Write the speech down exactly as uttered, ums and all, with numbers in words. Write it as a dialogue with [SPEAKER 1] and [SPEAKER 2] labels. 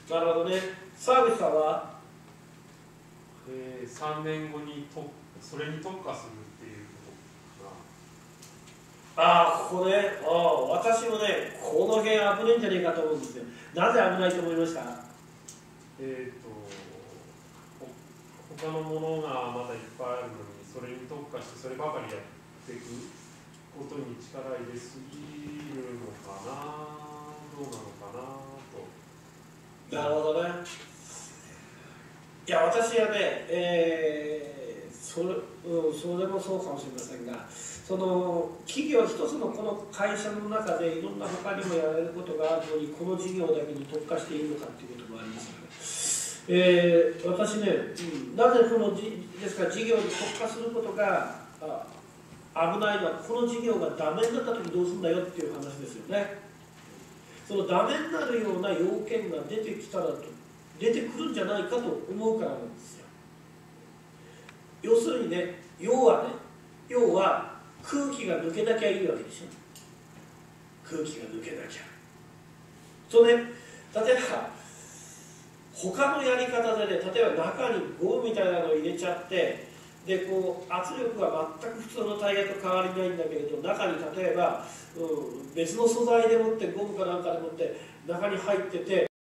[SPEAKER 1] なるほどね。沢口さんは、
[SPEAKER 2] えー、さんねんごにとそれに特化するっていうことかな。
[SPEAKER 1] ああ、ここね、ああ、私もね、この辺危ないんじゃねえかと思うんですよ。なぜ危ないと思いました？
[SPEAKER 2] えっと他のものがまだいっぱいあるのに、それに特化してそればかりやっていくことに力入れすぎるのかな、どうなのかなと。
[SPEAKER 1] なるほどね。いや、私はね、えー、それ、うん、それもそうかもしれませんが、その企業一つのこの会社の中でいろんな他にもやられることがあるのに、この事業だけに特化しているのかということもありますよね。えー、私ね、うん、なぜこのじですから事業に特化することがあ危ないのは、この事業がダメになった時どうするんだよっていう話ですよね。そのダメになるような要件が出てきたらと出てくるんじゃないかと思うからなんですよ。要するにね、要はね、要は空気が抜けなきゃいいわけでしょ。空気が抜けなきゃ。そうね、例えば他のやり方でね、例えば中にゴムみたいなのを入れちゃって、でこう圧力が全く普通のタイヤと変わりないんだけれど、中に例えば、うん、別の素材でもってゴムかなんかでもって中に入ってて